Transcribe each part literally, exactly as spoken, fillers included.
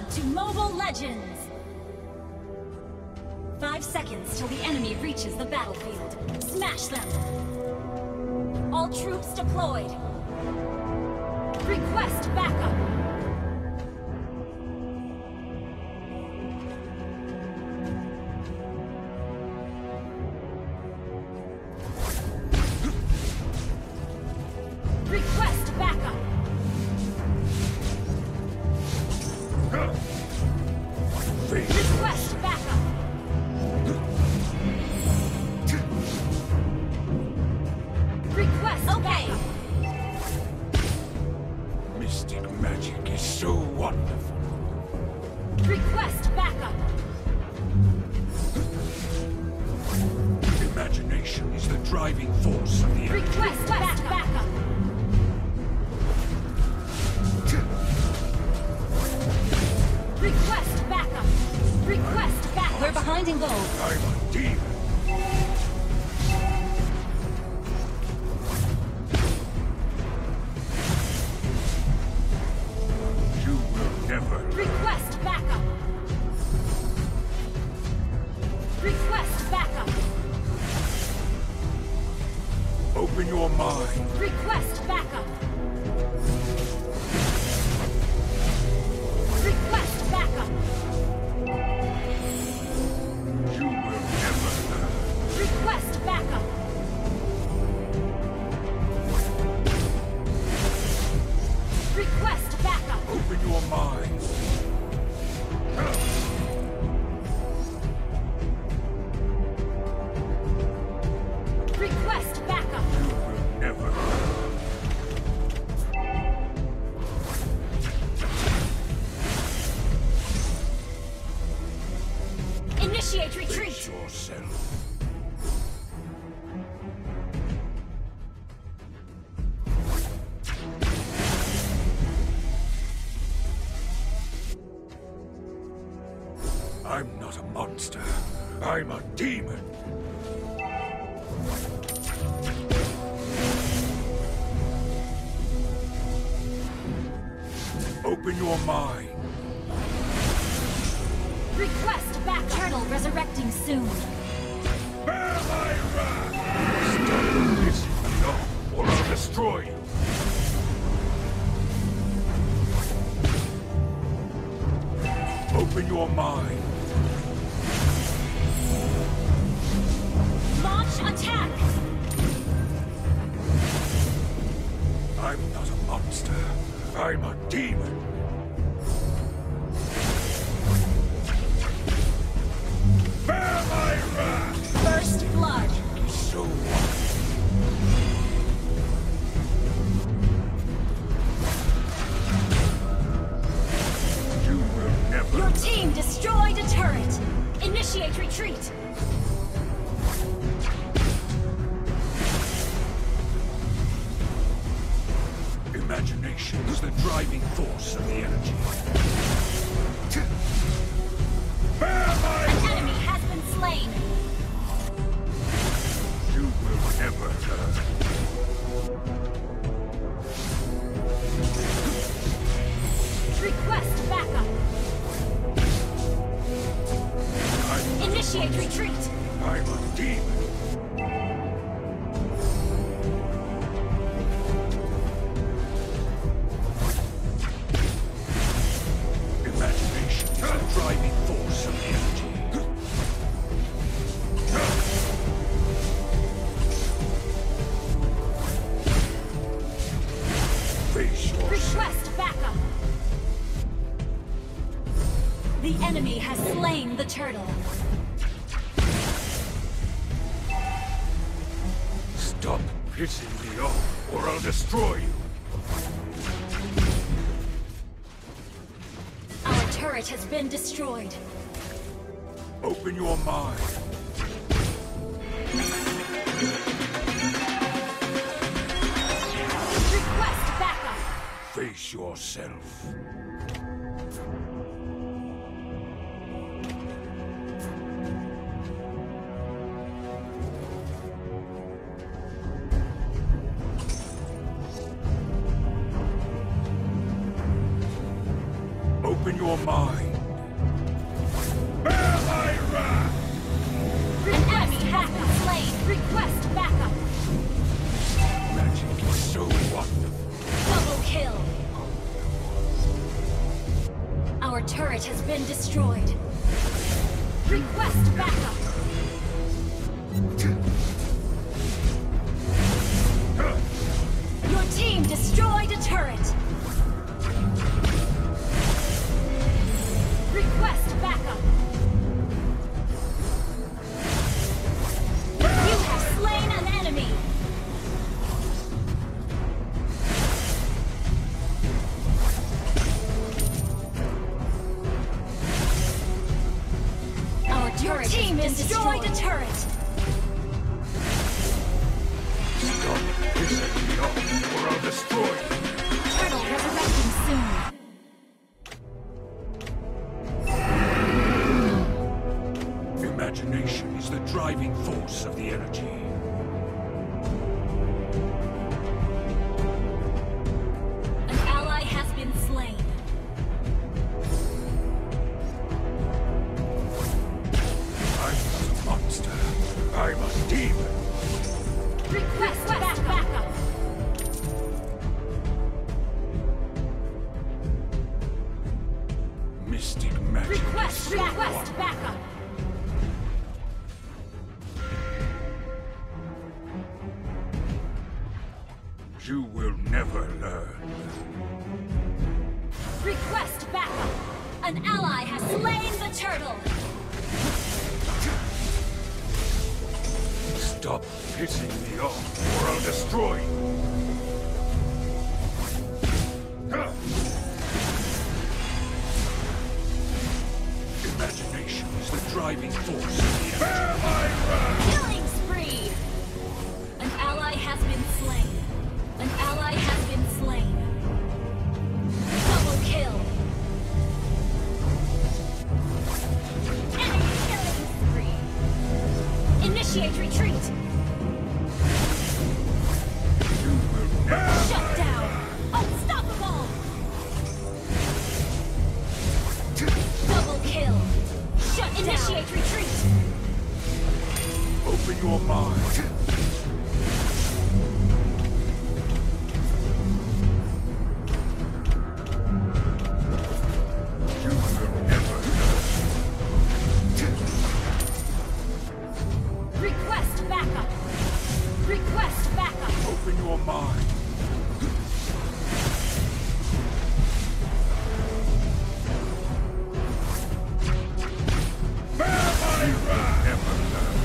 to Mobile Legends! Five seconds till the enemy reaches the battlefield. Smash them! All troops deployed! Request backup! Request backup! Request backup! Request backup! Mystic magic is so wonderful. Request backup! Imagination is the driving force of the enemy. Request backup! backup. Request backup! Request backup! We're behind in gold. I'm a demon. You will never. Request backup! Request backup! Open your mind. Request backup! Request backup! You will never learn. Request backup! Request backup! Open your mind. Request backup! You will never learn. Initiate Face retreat! yourself. I'm not a monster. I'm a demon. Open your mind. Request back! Turtle resurrecting soon! Bear my wrath! Stop pissing me off, or I'll destroy you. Open your mind. Launch attack! I'm not a monster. I'm a demon. Bear my wrath! First blood! So what? You will never. Your team destroyed a turret! Initiate retreat! Imagination is the driving force of the energy. Bear my An wrath! enemy has been slain! You will never learn. Request backup! I'm, Initiate retreat! I'm a demon. Imagination is the driving force of the energy. Face yourself. Request backup! The enemy has slain the turtle. Stop pissing me off, or I'll destroy you. Our turret has been destroyed. Open your mind. Request backup! Face yourself. Open your mind. Bear my wrath! An enemy has been slain. Request backup. Magic is so wonderful. Double kill. Our turret has been destroyed. Request backup. Your team destroyed a turret. Request backup. You have slain an enemy. Our Your team destroyed a turret. Stop pissing me off, or I'll destroy you. Turtle resurrecting soon. Imagination is the driving force of the energy. An ally has been slain. I'm not a monster. I'm a demon. Request back backup. Mystic magic is Request so request wonderful. backup. You will never learn. Request backup. An ally has slain the turtle. Stop pissing me off, or I'll destroy you. Huh. Imagination is the driving force of the energy. Bear my wrath! Killing spree. An ally has been slain. An ally has been slain. Double kill. Enemy killing spree. Initiate retreat. You will never. Shut down. Unstoppable. Double kill. Shut down. Initiate retreat. Open your mind. You will never learn. Request backup. Request backup. Open your mind. Bear my wrath! Never learn.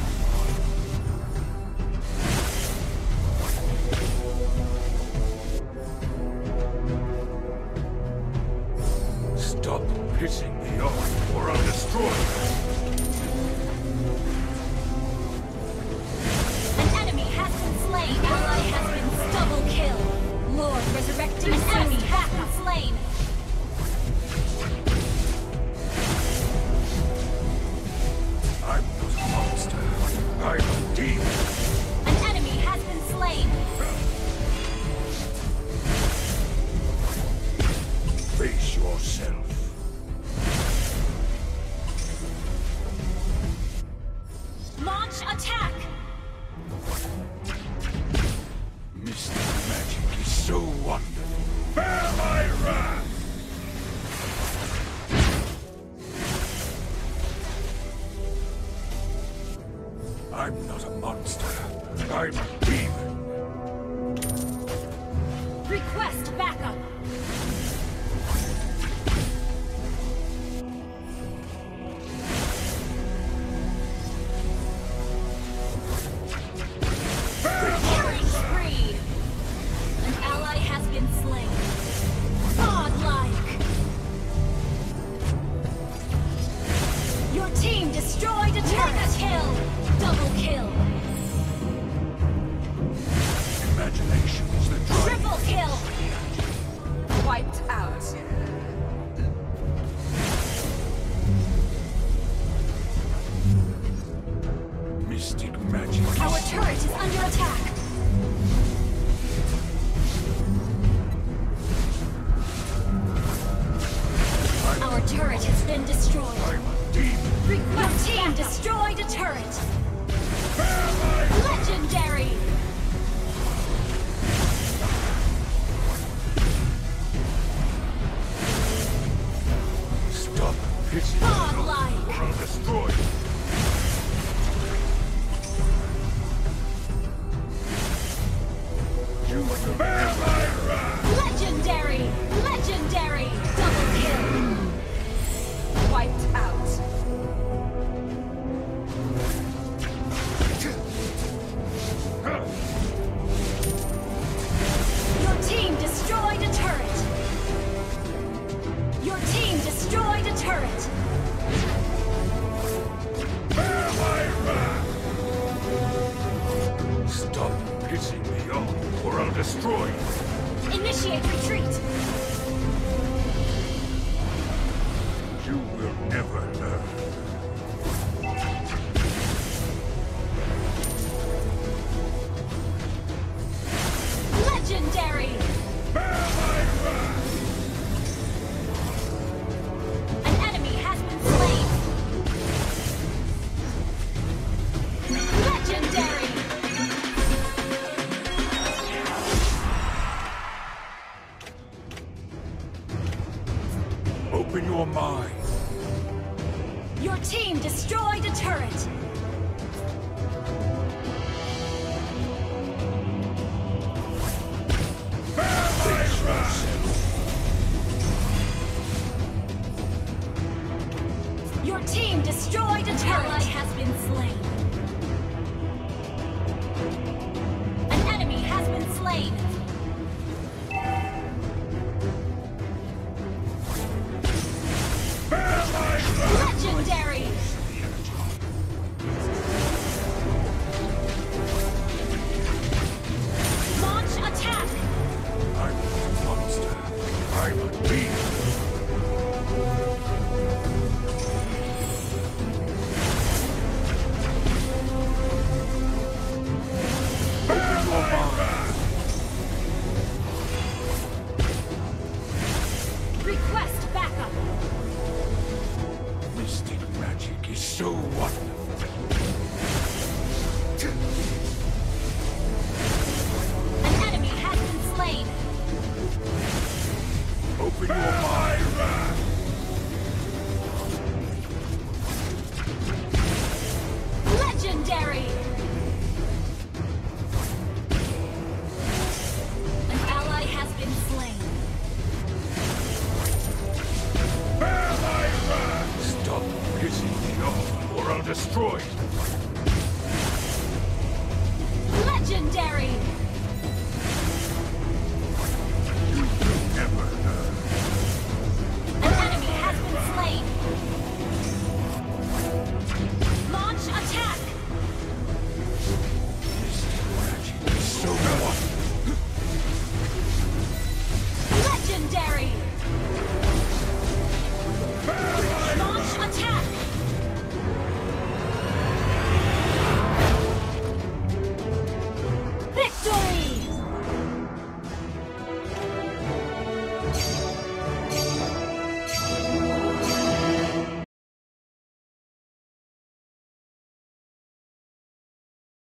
Stop pissing me off, or I'll destroy you. An enemy has been slain. Ally has been double kill. Lord resurrecting. An enemy has been slain. I'm not a monster. I'm a demon. An enemy has been slain. Face yourself. Launch attack. Mystic magic is so wonderful. Bear my wrath! I'm not a monster. I'm a demon. Request backup. Killing spree. An ally has been slain. Godlike. Your team destroyed a turret. Kill. Double kill. Your turret has been destroyed. I'm a demon. Request team destroyed a turret. Bear my wrath. Legendary. Stop pitching me Godlike. off, or I'll destroy you. You will bear my wrath. Legendary. Legendary. Double kill. Wiped out. Your team destroyed a turret. Your team destroyed a turret. Bear my wrath. Stop pitching me off, or I'll destroy you. Initiate retreat. You will never learn. Legendary. Bear my wrath. An enemy has been slain. Legendary. Open your mind. Your team destroyed a turret. Bear my wrath. Your team destroyed a turret. Ally has been slain. An enemy has been slain. Bear my wrath. Legendary. Launch attack. I'm a monster. I'm a demon. Bear my wrath. Request backup. Mystic magic is so wonderful. An enemy has been slain. Open your mind. Legendary. An ally has been slain. Bear my wrath. Stop pissing me off, or I'll destroy you. Legendary.